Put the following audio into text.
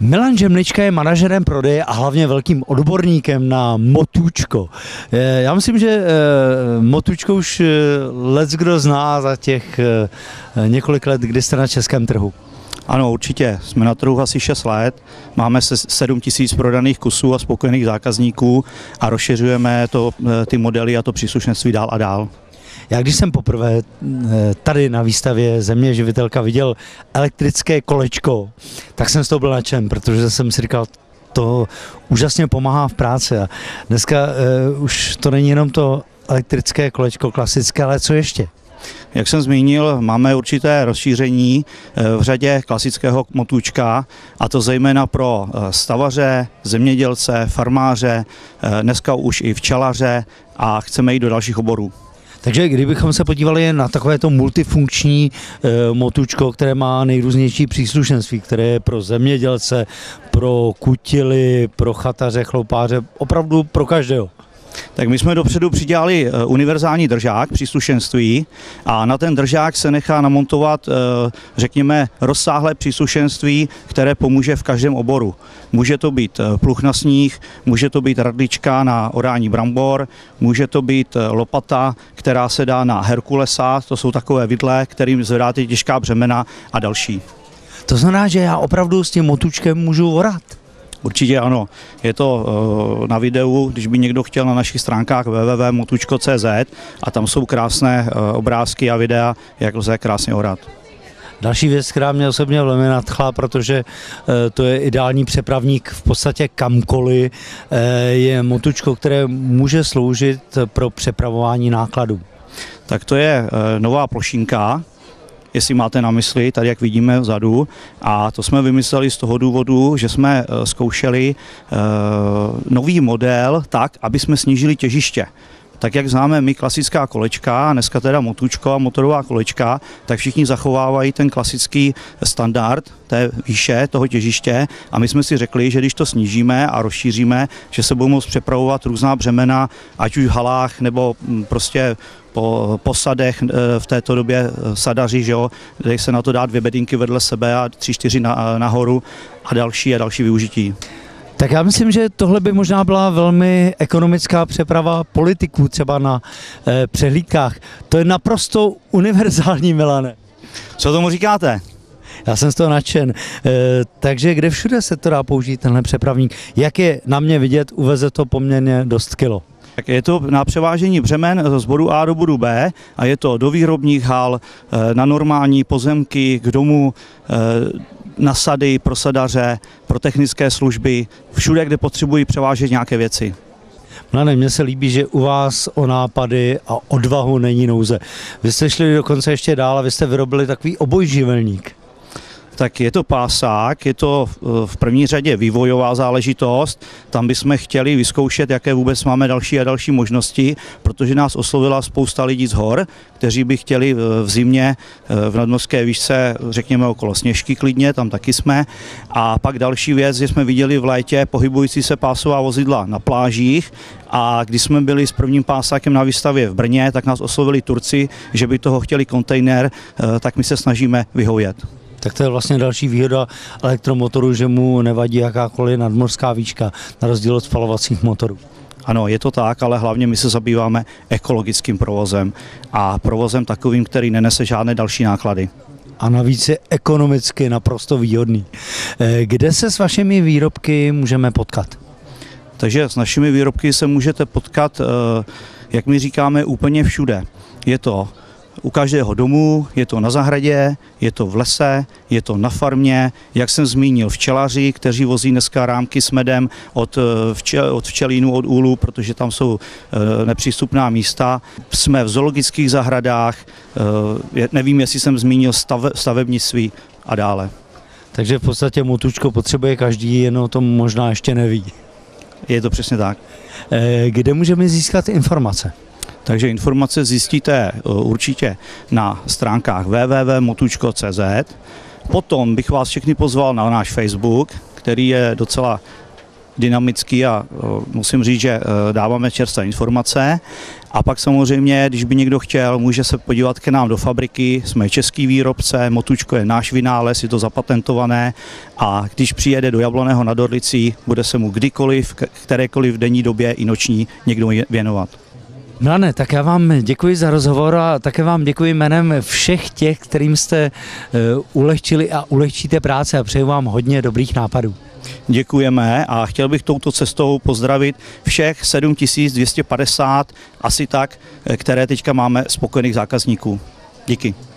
Milan Žemlička je manažerem prodeje a hlavně velkým odborníkem na motůčko. Já myslím, že motůčko už leckdo zná za těch několik let, kdy jste na českém trhu. Ano, určitě. Jsme na trhu asi 6 let, máme 7 000 prodaných kusů a spokojených zákazníků a rozšiřujeme ty modely a to příslušenství dál a dál. Já když jsem poprvé tady na výstavě Země živitelka viděl elektrické kolečko, tak jsem z toho byl nadšen, protože jsem si říkal, to úžasně pomáhá v práci. A dneska už to není jenom to elektrické kolečko klasické, ale co ještě? Jak jsem zmínil, máme určité rozšíření v řadě klasického motůčka, a to zejména pro stavaře, zemědělce, farmáře, dneska už i včelaře a chceme jít do dalších oborů. Takže kdybychom se podívali na takovéto multifunkční motůčko, které má nejrůznější příslušenství, které je pro zemědělce, pro kutily, pro chataře, chloupáře, opravdu pro každého. Tak my jsme dopředu přidělali univerzální držák příslušenství a na ten držák se nechá namontovat, řekněme, rozsáhlé příslušenství, které pomůže v každém oboru. Může to být pluh na sníh, může to být radlička na orání brambor, může to být lopata, která se dá na Herkulesa, to jsou takové vidle, kterým zvedáte těžká břemena a další. To znamená, že já opravdu s tím motůčkem můžu orat? Určitě ano. Je to na videu, když by někdo chtěl, na našich stránkách www.motučko.cz a tam jsou krásné obrázky a videa, jak lze krásně orat. Další věc, která mě osobně velmi nadchla, protože to je ideální přepravník v podstatě kamkoliv, je motůčko, které může sloužit pro přepravování nákladů. Tak to je nová plošinka, jestli máte na mysli, tady jak vidíme vzadu, a to jsme vymysleli z toho důvodu, že jsme zkoušeli nový model tak, aby jsme snížili těžiště. Tak jak známe my klasická kolečka, dneska teda motůčko a motorová kolečka, tak všichni zachovávají ten klasický standard té výše toho těžiště a my jsme si řekli, že když to snížíme a rozšíříme, že se budou moct přepravovat různá břemena, ať už v halách nebo prostě po posadech, v této době sadaři, že jo, kde se na to dát 2 bedinky vedle sebe a 3-4 nahoru a další využití. Tak já myslím, že tohle by možná byla velmi ekonomická přeprava politiků třeba na přehlídkách. To je naprosto univerzální, Milane. Co tomu říkáte? Já jsem z toho nadšen. Takže kde všude se to dá použít, tenhle přepravník? Jak je na mě vidět, uveze to poměrně dost kilo. Tak je to na převážení břemen z bodu A do bodu B a je to do výrobních hal, na normální pozemky, k domu, na sady, pro sadaře, pro technické služby, všude, kde potřebují převážet nějaké věci. Mladé, mně se líbí, že u vás o nápady a odvahu není nouze. Vy jste šli dokonce ještě dál a vy jste vyrobili takový obojživelník. Tak je to pásák, je to v první řadě vývojová záležitost, tam bychom chtěli vyzkoušet, jaké vůbec máme další a další možnosti, protože nás oslovila spousta lidí z hor, kteří by chtěli v zimě v nadmořské výšce, řekněme okolo Sněžky klidně, tam taky jsme. A pak další věc, že jsme viděli v létě pohybující se pásová vozidla na plážích a když jsme byli s prvním pásákem na výstavě v Brně, tak nás oslovili Turci, že by toho chtěli kontejner, tak my se snažíme vyhovět. Tak to je vlastně další výhoda elektromotoru, že mu nevadí jakákoliv nadmořská výška, na rozdíl od spalovacích motorů. Ano, je to tak, ale hlavně my se zabýváme ekologickým provozem a provozem takovým, který nenese žádné další náklady. A navíc je ekonomicky naprosto výhodný. Kde se s vašimi výrobky můžeme potkat? Takže s našimi výrobky se můžete potkat, jak my říkáme, úplně všude. Je to u každého domu, je to na zahradě, je to v lese, je to na farmě, jak jsem zmínil, včelaři, kteří vozí dneska rámky s medem od včelínů, od úlů, protože tam jsou nepřístupná místa. Jsme v zoologických zahradách, nevím, jestli jsem zmínil stavebnictví a dále. Takže v podstatě motůčko potřebuje každý, jen o tom možná ještě neví. Je to přesně tak. Kde můžeme získat informace? Takže informace zjistíte určitě na stránkách www.motučko.cz. Potom bych vás všechny pozval na náš Facebook, který je docela dynamický a musím říct, že dáváme čerstvé informace. A pak samozřejmě, když by někdo chtěl, může se podívat k nám do fabriky, jsme český výrobce, Motučko je náš vynález, je to zapatentované a když přijede do Jablonného nad Orlicí, bude se mu kdykoliv, kterékoliv denní době i noční někdo věnovat. Milane, tak já vám děkuji za rozhovor a také vám děkuji jménem všech těch, kterým jste ulehčili a ulehčíte práce a přeju vám hodně dobrých nápadů. Děkujeme a chtěl bych touto cestou pozdravit všech 7250 asi tak, které teďka máme spokojených zákazníků. Díky.